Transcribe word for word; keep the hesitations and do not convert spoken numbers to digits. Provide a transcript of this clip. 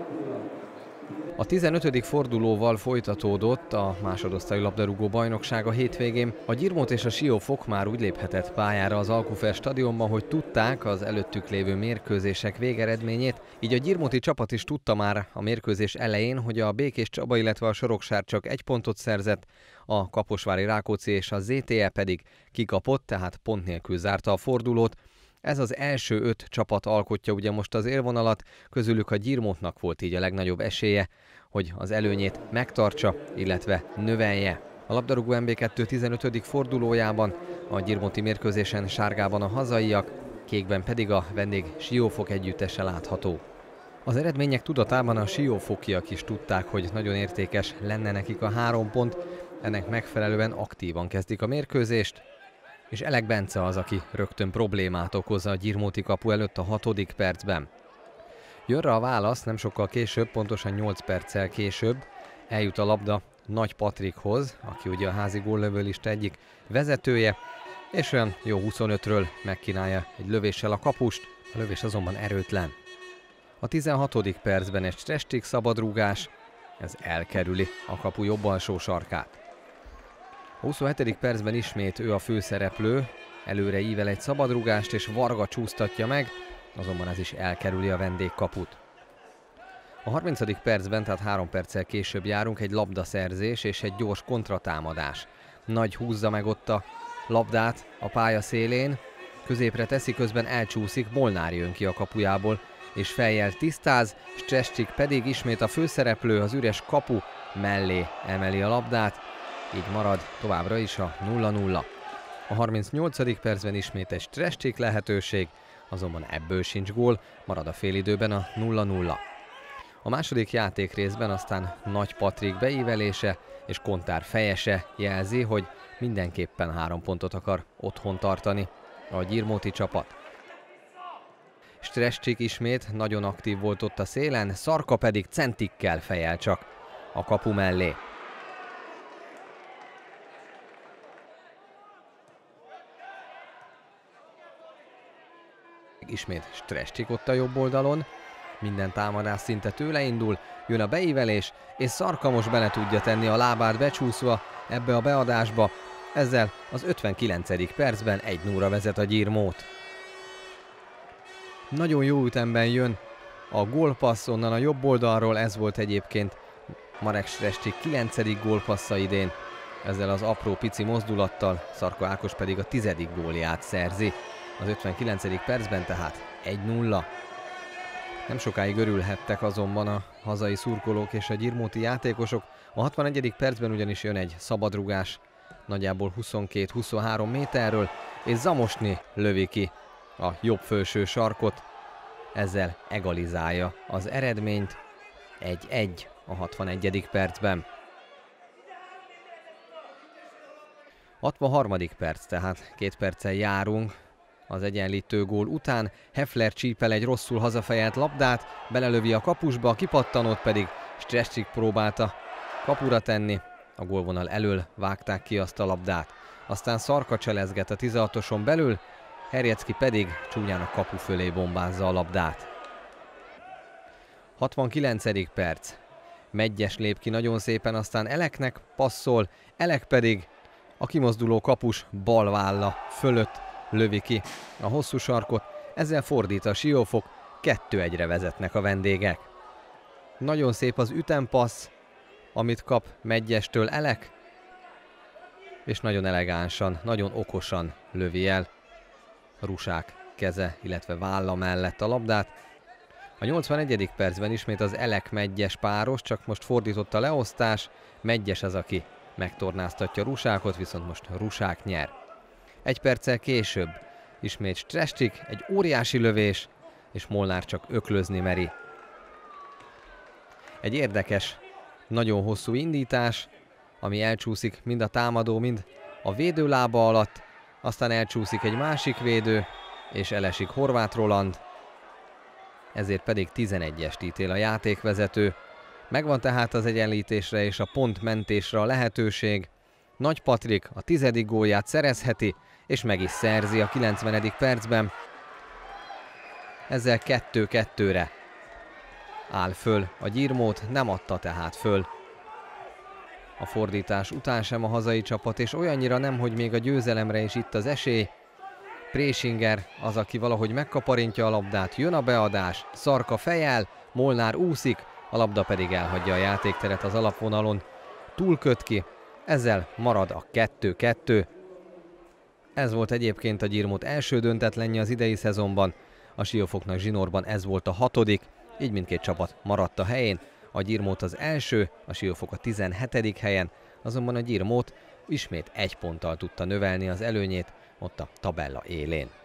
A tizenötödik fordulóval folytatódott a másodosztályú labdarúgó bajnokság a hétvégén. A Gyirmót és a Siófok már úgy léphetett pályára az Alkufer stadionban, hogy tudták az előttük lévő mérkőzések végeredményét, így a gyirmóti csapat is tudta már a mérkőzés elején, hogy a Békés Csaba, illetve a Sorokság csak egy pontot szerzett, a Kaposvári Rákóczi és a zé té e pedig kikapott, tehát pont nélkül zárta a fordulót. Ez az első öt csapat alkotja ugye most az élvonalat, közülük a Gyirmótnak volt így a legnagyobb esélye, hogy az előnyét megtartsa, illetve növelje. A labdarúgó em bé kettő tizenötödik fordulójában a gyirmóti mérkőzésen sárgában a hazaiak, kékben pedig a vendég Siófok együttese látható. Az eredmények tudatában a siófokiak is tudták, hogy nagyon értékes lenne nekik a három pont, ennek megfelelően aktívan kezdik a mérkőzést, és Elek Bence az, aki rögtön problémát okoz a gyirmóti kapu előtt a hatodik percben. Jön rá a válasz, nem sokkal később, pontosan nyolc perccel később eljut a labda Nagy Patrikhoz, aki ugye a házi góllövőlista egyik vezetője, és olyan jó huszonötről megkínálja egy lövéssel a kapust, a lövés azonban erőtlen. A tizenhatodik percben egy Strestik szabadrúgás, ez elkerüli a kapu jobb alsó sarkát. A huszonhetedik percben ismét ő a főszereplő, előre ível egy szabadrúgást és Varga csúsztatja meg, azonban ez is elkerüli a vendégkaput. A harmincadik percben, tehát három perccel később járunk, egy labdaszerzés és egy gyors kontratámadás. Nagy húzza meg ott a labdát a pálya szélén, középre teszi, közben elcsúszik, Molnár jön ki a kapujából, és fejjel tisztáz, Strestik pedig ismét a főszereplő az üres kapu mellé emeli a labdát, így marad továbbra is a nulla nulla. A harmincnyolcadik percben ismét egy Strestik lehetőség, azonban ebből sincs gól, marad a félidőben a nulla nulla. A második játékrészben aztán Nagy Patrik beívelése és Kontár fejese jelzi, hogy mindenképpen három pontot akar otthon tartani a gyirmóti csapat. Strestik ismét nagyon aktív volt ott a szélen, Szarka pedig centikkel fejel csak a kapu mellé. Ismét Strestik ott a jobb oldalon, minden támadás szinte tőle indul, jön a beívelés, és Szarka most bele tudja tenni a lábát becsúszva ebbe a beadásba, ezzel az ötvenkilencedik percben egy nulla vezet a Gyirmót. Nagyon jó ütemben jön a gólpassz onnan a jobb oldalról, ez volt egyébként Marek Strestik kilencedik gólpassza idén, ezzel az apró pici mozdulattal Szarka Ákos pedig a tizedik gólját szerzi. Az ötvenkilencedik percben tehát egy nulla. Nem sokáig örülhettek azonban a hazai szurkolók és a gyirmóti játékosok. A hatvanegyedik percben ugyanis jön egy szabadrugás, nagyjából huszonkét-huszonhárom méterről, és Zamosni lövi ki a jobb felső sarkot, ezzel egalizálja az eredményt, egy egy a hatvanegyedik percben. hatvanharmadik perc, tehát két perccel járunk az egyenlítő gól után. Heffler csípel egy rosszul hazafejelt labdát, belelövi a kapusba, a kipattanót pedig Strestik próbálta kapura tenni. A gólvonal elől vágták ki azt a labdát. Aztán Szarka cselezget a tizenhatoson belül, Herjecki pedig csúnyán a kapu fölé bombázza a labdát. hatvankilencedik perc. Medgyes lép ki nagyon szépen, aztán Eleknek passzol, Elek pedig a kimozduló kapus bal válla fölött lövi ki a hosszú sarkot, ezzel fordít a Siófok, kettő egyre vezetnek a vendégek. Nagyon szép az ütempassz, amit kap Medgyestől Elek, és nagyon elegánsan, nagyon okosan lövi el Rusák keze, illetve válla mellett a labdát. A nyolcvanegyedik percben ismét az Elek-Medgyes páros, csak most fordított a leosztás, Medgyes az, aki megtornáztatja Rusákot, viszont most Rusák nyer. Egy perccel később ismét Strestik, egy óriási lövés, és Molnár csak öklözni meri. Egy érdekes, nagyon hosszú indítás, ami elcsúszik mind a támadó, mind a védő lába alatt, aztán elcsúszik egy másik védő, és elesik Horváth Roland, ezért pedig tizenegyest ítél a játékvezető. Megvan tehát az egyenlítésre és a pontmentésre a lehetőség. Nagy Patrik a tizedik gólját szerezheti, és meg is szerzi a kilencvenedik percben. Ezzel kettő kettőre áll föl, a Gyirmót nem adta tehát föl. A fordítás után sem a hazai csapat, és olyannyira nem, hogy még a győzelemre is itt az esély. Présinger az, aki valahogy megkaparintja a labdát, jön a beadás, Szarka fejel, Molnár úszik, a labda pedig elhagyja a játékteret az alapvonalon. Túlköt ki, ezzel marad a kettő kettő. Ez volt egyébként a Gyirmót első döntetlenje az idei szezonban. A Siófoknak zsinórban ez volt a hatodik, így mindkét csapat maradt a helyén. A Gyirmót az első, a Siófok a tizenhetedik helyen, azonban a Gyirmót ismét egy ponttal tudta növelni az előnyét ott a tabella élén.